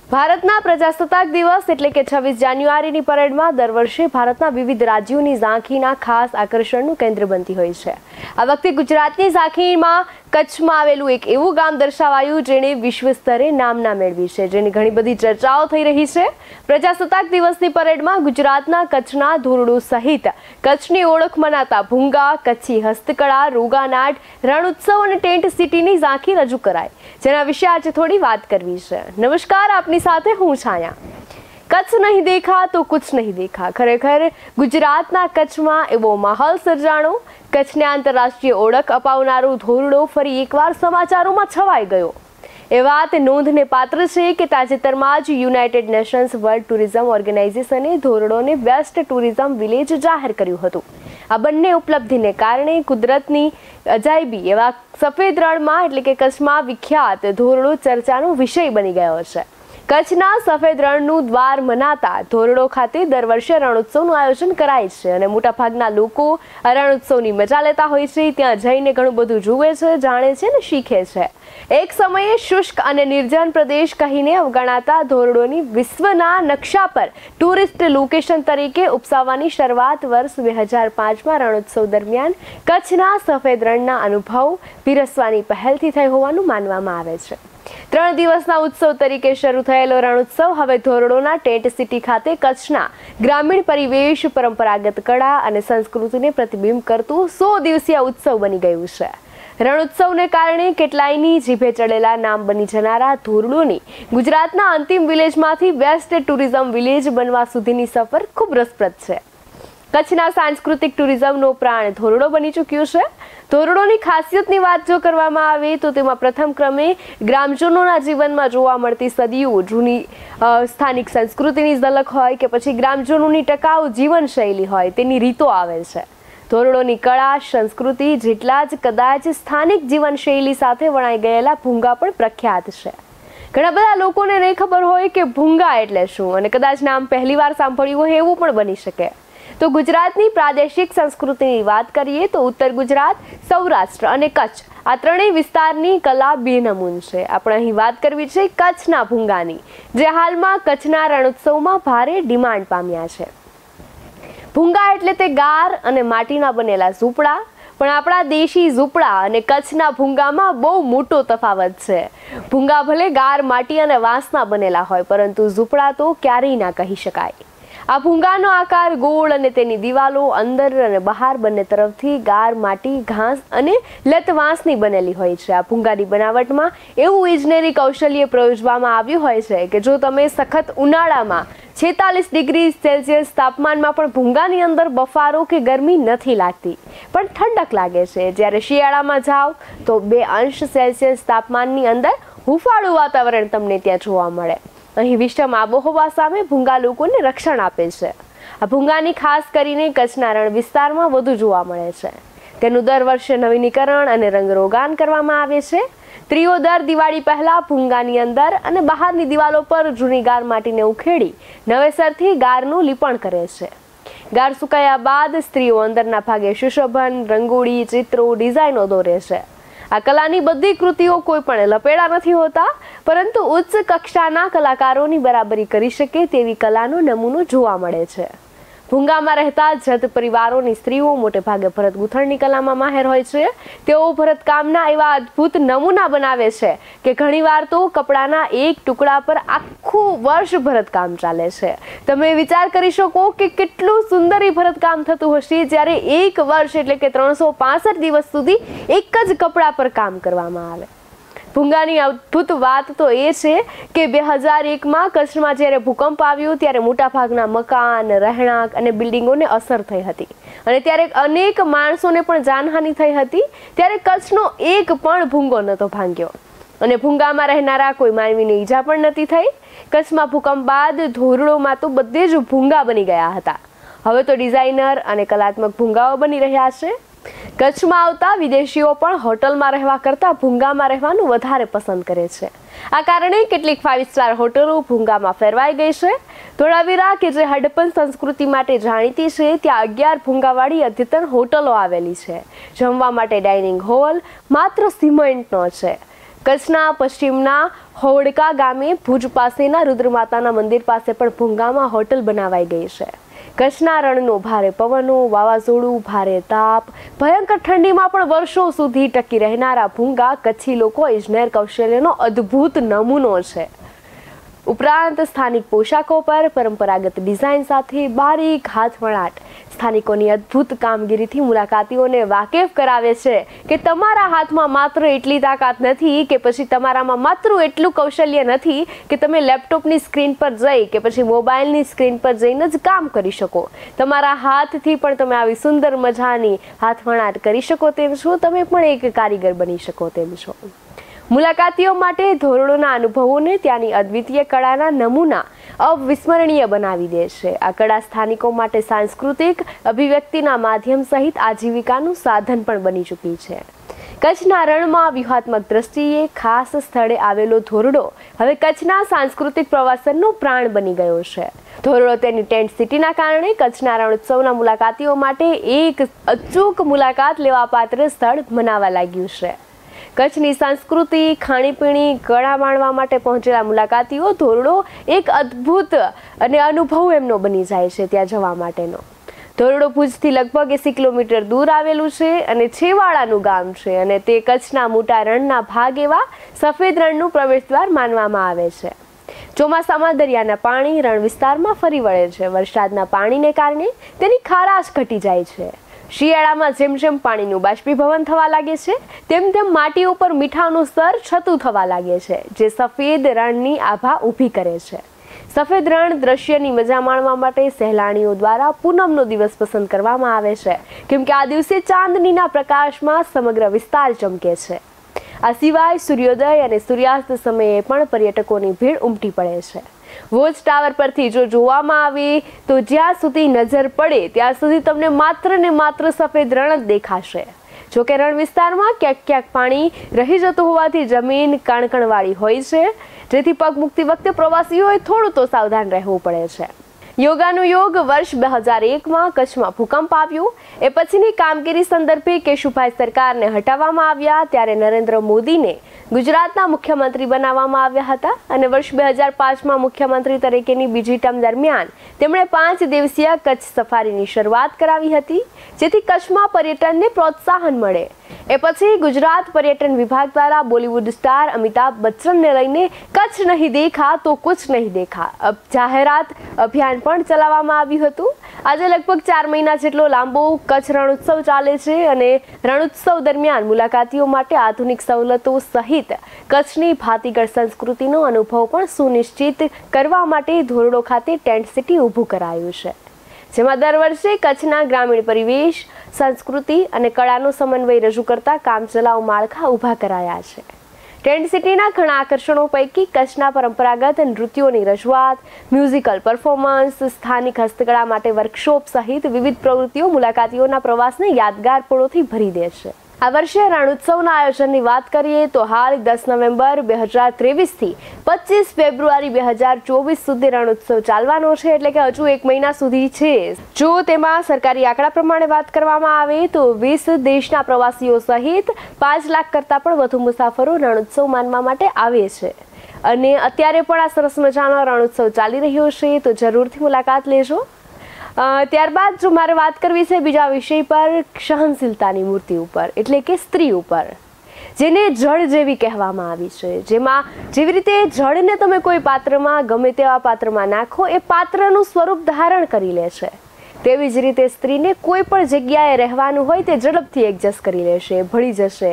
ભારતના પ્રજાસત્તાક દિવસ એટલે કે 26 જાન્યુઆરીની પરેડમાં દર વર્ષે ભારતના વિવિધ રાજ્યોની ઝાંખીના ખાસ આકર્ષણનું કેન્દ્ર બનતી હોય છે। આ વખતે ગુજરાતની ઝાંખીમાં કચ્છમાં આવેલું એક એવું ગામ દર્શાવાયું જેણે વિશ્વ સ્તરે નામના મેળવી છે, જેની ઘણી બધી ચર્ચાઓ થઈ રહી છે। પ્રજાસત્તાક દિવસની પરેડમાં ગુજરાતના કચ્છના ધોરડો સહિત કચ્છની ઓળખ મનાતા ભૂંગા, કચ્છી હસ્તકળા, રોગાનાટ, રણ ઉત્સવ અને ટેન્ટ સિટીની ઝાંખી રજૂ કરાઈ, જેના વિશે આજે થોડી વાત કરવી છે। નમસ્કાર, આપની સાથે હું છાયા। કચ્છ નહીં દેખા તો કુછ નહીં દેખા। ખરેખર ગુજરાતના કચ્છમાં એવો માહોલ સર્જાણો, કચ્છને આંતરરાષ્ટ્રીય ઓળખ અપાવનારો ધોરડો ફરી એકવાર સમાચારોમાં છવાઈ ગયો। એ વાત નોંધને પાત્ર છે કે તાજેતરમાં જ યુનાઇટેડ નેશન્સ વર્લ્ડ ટુરિઝમ ઓર્ગેનાઇઝેશને ધોરડોને બેસ્ટ ટુરિઝમ વિલેજ જાહેર કર્યું હતું। આ બંને ઉપલબ્ધિને કારણે કુદરતની અજાયબી એવા સફેદ રણમાં એટલે કે કચ્છમાં વિખ્યાત ધોરડો ચર્ચાનો વિષય બની ગયો છે। કચ્છના સફેદ રણનું દ્વાર મનાતા ધોરડો ખાતે દર વર્ષે રણોત્સવનું આયોજન કરાય છે અને મોટાભાગના લોકો રણોત્સવની મજા લેતા હોય છે। ત્યાં જઈને ઘણું બધું જુએ છે, જાણે છે ને શીખે છે। એક સમયે શુષ્ક અને નિર્જન પ્રદેશ કહીને અવગણાતા ધોરડોની વિશ્વના નકશા પર ટુરિસ્ટ લોકેશન તરીકે ઉપસાવવાની શરૂઆત વર્ષ 2005માં રણોત્સવ દરમિયાન કચ્છના સફેદ રણના અનુભવ પીરસવાની પહેલથી થઈ હોવાનું માનવામાં આવે છે। 3 દિવસના ઉત્સવ તરીકે શરૂ થયેલો રણોત્સવ હવે ધોરડોના ટેન્ટ સિટી ખાતે કચ્છના ગ્રામીણ પરિવેશ, પરંપરાગત કળા અને સંસ્કૃતિને પ્રતિબિંબ કરતું 100 દિવસીય ઉત્સવ બની ગયું છે। રણોત્સવને કારણે કેટલાયની જીભે ચડેલા નામ બની જનારા ધોરડોની ગુજરાતના અંતિમ વિલેજમાંથી બેસ્ટ ટુરિઝમ વિલેજ બનવા સુધીની સફર ખૂબ રસપ્રદ છે। કચ્છના સાંસ્કૃતિક ટુરિઝમનો પ્રાણ ધોરડો બની ચૂક્યું છે। ધોરડોની ખાસિયતની વાત જો કરવામાં આવે તો તેમાં પ્રથમ ક્રમે ગ્રામજનોના જીવનમાં જોવા મળતી સદીઓ જૂની સ્થાનિક સંસ્કૃતિની ઝલક હોય કે પછી ગ્રામજનોની ટકાઉ જીવનશૈલી હોય તેની રીતો આવે છે। ધોરડોની કળા, સંસ્કૃતિ જેટલા જ કદાચ સ્થાનિક જીવનશૈલી સાથે વણાઈ ગયેલા ભૂંગા પણ પ્રખ્યાત છે। ઘણા બધા લોકોને નહીં ખબર હોય કે ભૂંગા એટલે શું અને કદાચ નામ પહેલીવાર સાંભળ્યું હોય એવું પણ બની શકે। તો ગુજરાતની પ્રાદેશિક સંસ્કૃતિની વાત કરીએ તો ઉત્તર ગુજરાત, સૌરાષ્ટ્ર અને કચ્છ આ ત્રણેય વિસ્તારની કલા બેનમૂન છે। આપણે અહીં વાત કરવી છે કચ્છના ભૂંગાની, જે હાલમાં કચ્છના રણોત્સવમાં ભારે ડિમાન્ડ પામ્યા છે। ભૂંગા એટલે તે ગાર અને માટીના બનેલા ઝૂંપડા, પણ આપણા દેશી ઝૂંપડા અને કચ્છના ભૂંગામાં બહુ મોટો તફાવત છે। ભૂંગા ભલે ગાર, માટી અને વાંસના બનેલા હોય, પરંતુ ઝૂંપડા તો ક્યારેય ના કહી શકાય। આ ભૂંગાનો આકાર ગોળ અને તેની દિવાલો અંદર અને બહાર બંને તરફથી ગાર, માટી, ઘાસ અને લતવાંસની બનેલી હોય છે। આ ભૂંગાની બનાવટમાં એવું ઇજનેરી કૌશલ્ય પ્રયોજવામાં આવ્યું હોય છે કે જો તમે સખત ઉનાળામાં 46 ડિગ્રી સેલ્સિયસ તાપમાનમાં પણ ભૂંગાની અંદર બફારો કે ગરમી નથી લાગતી, પણ ઠંડક લાગે છે। જ્યારે શિયાળામાં જાઓ તો 2 અંશ સેલ્સિયસ તાપમાનની અંદર હુંફાળું વાતાવરણ તમને ત્યાં જોવા મળે। અહીં વિષમ આબોહવા સામે ભૂંગા લોકોને રક્ષણ આપે છે। આ ભૂંગાની ખાસ કરીને કચ્છના રણ વિસ્તારમાં વધુ જોવા મળે છે। તેનું દર વર્ષે નવીનીકરણ અને રંગરોગાન કરવામાં આવે છે। સ્ત્રીઓ દર દિવાળી પહેલા ભૂંગાની અંદર અને બહારની દિવાલો પર જૂની ગાર માટીને ઉખેડી નવેસરથી ગારનું લીપણ કરે છે। ગાર સુકાયા બાદ સ્ત્રીઓ અંદરના ભાગે સુશોભન, રંગોળી, ચિત્રો, ડિઝાઇનો દોરે છે। આ કલાની બધી કૃતિઓ કોઈ પણ લપેડા નથી હોતા, પરંતુ ઉચ્ચ કક્ષાના કલાકારોની બરાબરી કરી શકે તેવી કલાનો નમૂનો જોવા મળે છે। ભૂંગામાં રહેતા જત પરિવારોની સ્ત્રીઓ મોટે ભાગે ભરત ગૂંથણની કલામાં માહેર હોય છે। તેઓ ભરતકામના એવા અદ્ભુત નમૂના બનાવે છે કે ઘણીવાર તો કપડાના એક ટુકડા પર આખું વર્ષ ભરતકામ ચાલે છે। તમે વિચાર કરી શકો કે કેટલું સુંદર ભરતકામ થતું હશે જ્યારે એક વર્ષ એટલે કે 365 દિવસ સુધી એક જ કપડા પર કામ કરવામાં આવે। ભૂંગાની અદ્ભુત વાત તો એ છે કે 2001માં કચ્છમાં જ્યારે ભૂકંપ આવ્યો ત્યારે મોટાભાગના મકાન, રહેણાંક અને બિલ્ડિંગોને અસર થઈ હતી અને ત્યારે અનેક માણસોને પણ જાનહાનિ થઈ હતી। ત્યારે કચ્છનો એક પણ ભૂંગો નહોતો ભાંગ્યો અને ભૂંગામાં રહેનારા કોઈ માનવીને ઈજા પણ નથી થઈ। કચ્છમાં ભૂકંપ બાદ ધોરડોમાં તો બધે જ ભૂંગા બની ગયા હતા। હવે તો ડિઝાઇનર અને કલાત્મક ભૂંગાઓ બની રહ્યા છે। કચ્છમાં આવતા વિદેશીઓ પણ હોટલમાં રહેવા કરતાં ભૂંગામાં રહેવાનું વધારે પસંદ કરે છે। આ કારણે કેટલીક 5 સ્ટાર હોટલો ભૂંગામાં ફેરવાઈ ગઈ છે। ધોળાવીરા કે જે હડપ્પન સંસ્કૃતિ માટે જાણીતી છે, ત્યાં 11 ભૂંગાવાળી અદ્યતન હોટલો આવેલી છે। જમવા માટે ડાઇનિંગ હોલ માત્ર સિમેન્ટનો છે। કચ્છના પશ્ચિમના હોડકા ગામે ભુજ પાસેના રુદ્રમાતાના મંદિર પાસે પણ ભૂંગામાં હોટલ બનાવાઈ ગઈ છે. કચ્છના રણનો ભારે પવનો, વાવાઝોડું, ભારે તાપ, ભયંકર ઠંડીમાં પણ વર્ષો સુધી ટકી રહેનારા ભૂંગા કચ્છી લોકો ઇજનેર કૌશલ્યનો અદ્ભુત નમૂનો છે. ઉપરાંત સ્થાનિક પોશાકો પર પરંપરાગત ડિઝાઇન સાથે બારીક હાથવણાટ સ્થાનિકોની અદ્ભુત કામગીરીથી મુલાકાતીઓને વાકેફ કરાવે છે કે તમારા હાથમાં માત્ર એટલી તાકાત નથી કે પછી તમારામાં માત્ર એટલું કૌશલ્ય નથી કે તમે લેપટોપની સ્ક્રીન પર જઈ કે પછી મોબાઈલની સ્ક્રીન પર જઈને જ કામ કરી શકો. તમારા હાથથી પણ તમે આવી સુંદર મજાની હાથવણાટ કરી શકો તેમ છો. તમે પણ એક કારીગર બની શકો તેમ છો. મુલાકાતીઓ માટે ધોરડોના અનુભવોને ત્યાંની અદ્વિતીય કળાના નમૂના અવિસ્મરણીય બનાવી દે છે. આ કળા સ્થાનિકો માટે સાંસ્કૃતિક અભિવ્યક્તિના માધ્યમ સહિત આજીવિકાનું સાધન પણ બની ચૂકી છે. કચ્છના રણમાં વ્યૂહાત્મક દ્રષ્ટિએ ખાસ સ્થળે આવેલો ધોરડો હવે કચ્છના સાંસ્કૃતિક પ્રવાસનનો પ્રાણ બની ગયો છે. ધોરડો તેની ટેન્ટ સિટીના કારણે કચ્છના રણોત્સવના મુલાકાતીઓ માટે એક અચૂક મુલાકાત લેવા પાત્ર સ્થળ બનાવવા લાગ્યું છે. કચ્છની સંસ્કૃતિ, ખાણીપીણી, કળા માણવા માટે પહોંચેલા મુલાકાતીઓ ધોરડો એક અદ્ભુત અને અનુભવ એમનો બની જાય છે ત્યાં જવા માટેનો. ધોરડો ભુજથી લગભગ 80 કિલોમીટર દૂર આવેલું છે અને છેવાડાનું ગામ છે અને તે કચ્છના મોટા રણના ભાગ એવા સફેદ રણનું પ્રવેશદ્વાર માનવામાં આવે છે. ચોમાસામાં દરિયાના પાણી રણ વિસ્તારમાં ફરી વળે છે. વરસાદના પાણીને કારણે તેની ખારાશ ઘટી જાય છે. શિયાળામાં જેમ જેમ પાણીનું બાષ્પીભવન થવા લાગે છે તેમ તેમ માટી ઉપર મીઠાનું સ્તર છતું થવા લાગે છે, જે સફેદ રણની આભા ઊભી કરે છે. સફેદ રણ દ્રશ્યની મજા માણવા માટે સહેલાણીઓ દ્વારા પૂનમનો દિવસ પસંદ કરવામાં આવે છે, કેમ કે આ દિવસે ચાંદનીના પ્રકાશમાં સમગ્ર વિસ્તાર ચમકે છે. આ સિવાય સૂર્યોદય અને સૂર્યાસ્ત સમયે પણ પર્યટકોની ભીડ ઉમટી પડે છે. વોચ ટાવર પરથી જો જોવામાં આવે તો જ્યાં સુધી નજર પડે ત્યાં સુધી તમને માત્ર ને માત્ર સફેદ રણ જ દેખાશે. જોકે રણ વિસ્તારમાં ક્યાંક ક્યાંક પાણી રહી જતું હોવાથી જમીન કણકણવાળી હોય છે, જેથી પગ મૂકતી વખતે પ્રવાસીઓએ થોડું તો સાવધાન રહેવું પડે છે. યોગાનું યોગ વર્ષ 2001માં કચ્છમાં ભૂકંપ આવ્યો એ પછીની કામગીરી સંદર્ભે કેશુભાઈ સરકારને હટાવવામાં આવ્યા ત્યારે નરેન્દ્ર મોદીને ગુજરાતના મુખ્યમંત્રી બનાવવામાં આવ્યા હતા અને વર્ષ 2005માં મુખ્યમંત્રી તરીકેની બીજી ટર્મ દરમિયાન તેમણે 5 દિવસીય કચ્છ સફારીની શરૂઆત કરાવી હતી, જેથી કચ્છમાં પર્યટનને પ્રોત્સાહન મળે. એ પછી ગુજરાત પર્યટન વિભાગ દ્વારા બોલિવૂડ સ્ટાર અમિતાભ બચ્ચનને લઈને કચ્છ નહીં દેખા તો કુછ નહીં દેખા જાહેરાત અભિયાન પણ ચલાવવામાં આવ્યું હતું. આજે લગભગ 4 મહિના જેટલો લાંબો કચ્છ રણોત્સવ ચાલે છે અને રણોત્સવ દરમિયાન મુલાકાતીઓ માટે આધુનિક સવલતો સહિત કચ્છની ભાતીગળ સંસ્કૃતિનો અનુભવ પણ સુનિશ્ચિત કરવા માટે ધોરડો ખાતે ટેન્ટ સિટી ઊભું કરાયું છે, જેમાં દર વર્ષે કચ્છના ગ્રામીણ પરિવેશ, સંસ્કૃતિ અને કળાનો સમન્વય રજૂ કરતા કામચલાઉ માળખા ઊભા કરાયા છે. ટેન્ટ સિટીના ઘણા આકર્ષણો પૈકી કચ્છના પરંપરાગત નૃત્યોની રજૂઆત, મ્યુઝિકલ પરફોર્મન્સ, સ્થાનિક હસ્તકળા માટે વર્કશોપ સહિત વિવિધ પ્રવૃત્તિઓ મુલાકાતીઓના પ્રવાસને યાદગાર પળોથી ભરી દે છે. આ વર્ષે રણોત્સવના આયોજનની વાત કરીએ તો હાલ 10 નવેમ્બર 2023થી 25 ફેબ્રુઆરી 2024 સુધી રણોત્સવ ચાલવાનો છે, એટલે કે હજુ 1 મહિના સુધી છે. જો તેમાં સરકારી આંકડા પ્રમાણે વાત કરવામાં આવે તો 20 દેશના પ્રવાસીઓ સહિત 5 લાખ કરતાં પણ વધુ મુસાફરો રણોત્સવ માણવા માટે આવે છે અને અત્યારે પણ આ સરસ મજાનો રણોત્સવ ચાલી રહ્યો છે, તો જરૂરથી મુલાકાત લેજો. ત્યારબાદ જો મારે વાત કરવી છે બીજા વિષય પર, સહનશીલતાની મૂર્તિ ઉપર, એટલે કે સ્ત્રી ઉપર, જેને જળ જેવી કહેવામાં આવી છે. જેમાં જેવી રીતે જળને તમે કોઈ પાત્રમાં ગમે તેવા પાત્રમાં નાખો એ પાત્રનું સ્વરૂપ ધારણ કરી લે છે, તેવી જ રીતે સ્ત્રીને કોઈ પણ જગ્યાએ રહેવાનું હોય તે ઝડપથી એડજસ્ટ કરી લેશે, ભળી જશે.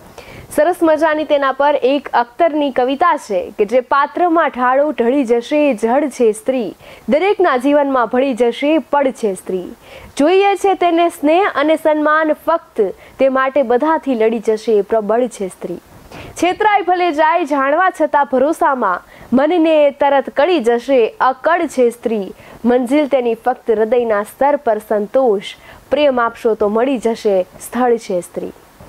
સરસ મજાની તેના પર એક અખ્તરની કવિતા છે કે જે પાત્રમાં ઢાળો ઢળી જશે જળ છે સ્ત્રી, દરેકના જીવનમાં ભળી જશે પડ છે સ્ત્રી. જોઈએ છે તેને સ્નેહ અને સન્માન ફક્ત, તે માટે બધાથી લડી જશે પ્રબળ છે સ્ત્રી. છેતરાય ભલે જાય જાણવા છતાં ભરોસામાં, મનને તરત કળી જશે અકળ છે સ્ત્રી. મંજિલ તેની ફક્ત હૃદયના સ્તર પર સંતોષ, પ્રેમ આપશો તો મળી જશે સ્થળ છે સ્ત્રી.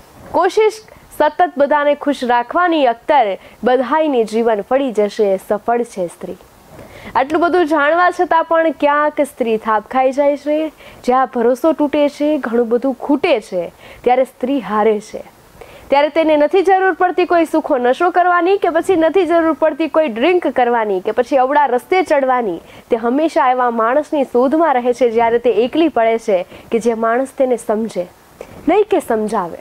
કોશિશ સતત બધાને ખુશ રાખવાની અખ્તર, બધાઈને જીવન ફળી જશે સફળ છે સ્ત્રી. આટલું બધું જાણવા છતાં પણ ક્યાંક સ્ત્રી થાપ ખાઈ જાય છે. જ્યાં ભરોસો તૂટે છે, ઘણું બધું ખૂટે છે, ત્યારે સ્ત્રી હારે છે. ત્યારે તેને નથી જરૂર પડતી કોઈ સુખો નશો કરવાની, કે પછી નથી જરૂર પડતી કોઈ ડ્રિંક કરવાની, કે પછી અવળા રસ્તે ચડવાની. તે હંમેશા એવા માણસની શોધમાં રહે છે જ્યારે તે એકલી પડે છે, કે જે માણસ તેને સમજે, નહીં કે સમજાવે.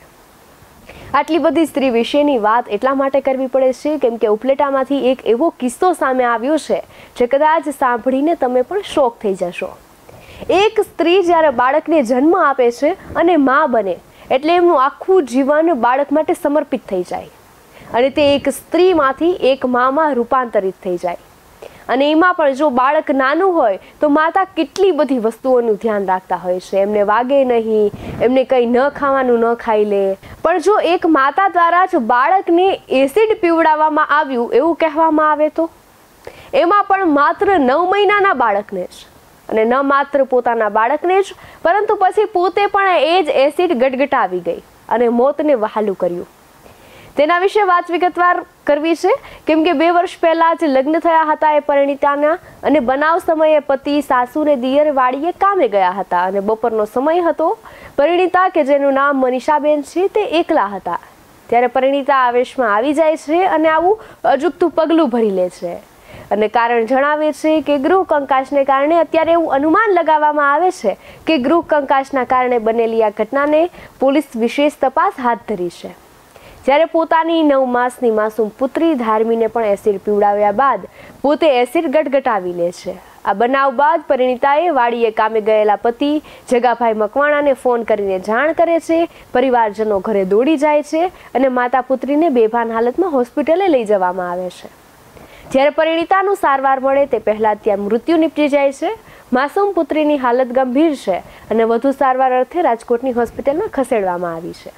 આટલી બધી સ્ત્રી વિશેની વાત એટલા માટે કરવી પડે છે કેમ કે ઉપલેટામાંથી એક એવો કિસ્સો સામે આવ્યો છે જે કદાચ સાંભળીને તમે પણ શોક થઈ જશો. એક સ્ત્રી જ્યારે બાળકને જન્મ આપે છે અને મા બને એટલે એમનું આખું જીવન બાળક માટે સમર્પિત થઈ જાય અને તે એક સ્ત્રીમાંથી એક મામાં રૂપાંતરિત થઈ જાય. અને એમાં પણ જો બાળક નાનું હોય તો માતા કેટલી બધી વસ્તુઓનું ધ્યાન રાખતા હોય છે. એમને વાગે નહીં, એમને કંઈ ન ખાવાનું ન ખાઈ લે. પણ જો એક માતા દ્વારા જ બાળકને એસિડ પીવડાવવામાં આવ્યું એવું કહેવામાં આવે તો એમાં પણ માત્ર 9 મહિનાના બાળકને જ, અને ન માત્ર પોતાના બાળકને જ પરંતુ પછી પોતે પણ એ જ એસિડ ગટગટાવી ગઈ અને મોતને વહાલું કર્યું. તેના વિશે વાત વિગતવાર કરવી છે કેમ કે 2 વર્ષ પહેલા જ લગ્ન થયા હતા એ પરિણીતાના, અને બનાવ સમયે પતિ, સાસુ ને દિયર વાડીએ કામે ગયા હતા અને બપોરનો સમય હતો. પરિણીતા કે જેનું નામ મનીષાબેન છે તે એકલા હતા. ત્યારે પરિણીતા આવેશમાં આવી જાય છે અને આવું અજુગતું પગલું ભરી લે છે અને કારણ જણાવે છે કે ગૃહ કંકાસને કારણે અત્યારે એવું અનુમાન લગાવવામાં આવે છે કે ગૃહ કંકાસના કારણે બનેલી આ ઘટનાને પોલીસ વિશેષ તપાસ હાથ ધરી છે. જ્યારે પોતાની 9 માસની માસૂમ પુત્રી ધાર્મીને પણ એસિડ પીવડાવ્યા બાદ પોતે એસિડ ગટગટાવી લે છે. આ બનાવ બાદ પરિણીતાએ વાડીએ કામે ગયેલા પતિ જગાભાઈ મકવાણાને ફોન કરીને જાણ કરે છે. પરિવારજનો ઘરે દોડી જાય છે અને માતા પુત્રીને બેભાન હાલતમાં હોસ્પિટલે લઈ જવામાં આવે છે. જ્યારે પરિણીતાનું સારવાર મળે તે પહેલા ત્યાં મૃત્યુ નીપજી જાય છે. માસૂમ પુત્રીની હાલત ગંભીર છે અને વધુ સારવાર અર્થે રાજકોટની હોસ્પિટલમાં ખસેડવામાં આવી છે.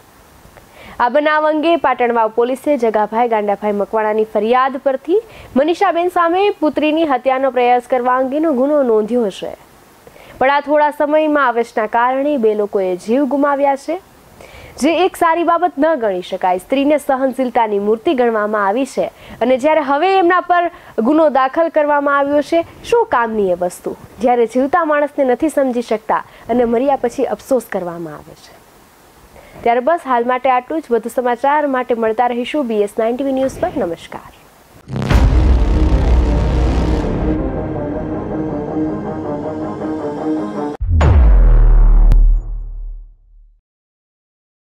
આ બનાવ અંગે પાટણવાવ પોલીસે જગાભાઈ ગાંડાભાઈ મકવાણાની ફરિયાદ પરથી મનીષાબેન સામે પુત્રીની હત્યાનો પ્રયાસ કરવા અંગેનો ગુનો નોંધ્યો છે. પણ આ થોડા સમયમાં આવેશના કારણે 2 લોકોએ જીવ ગુમાવ્યા છે, જે એક સારી બાબત ન ગણી શકાય. સ્ત્રીને સહનશીલતાની મૂર્તિ ગણવામાં આવી છે અને જ્યારે હવે એમના પર ગુનો દાખલ કરવામાં આવ્યો છે, શું કામની એ વસ્તુ જ્યારે જીવતા માણસને નથી સમજી શકતા અને મર્યા પછી અફસોસ કરવામાં આવે છે. ત્યારે બસ હાલ માટે આટલું જ. વધુ સમાચાર માટે મળતા રહીશું BS9 TV ન્યૂઝ પર. નમસ્કાર.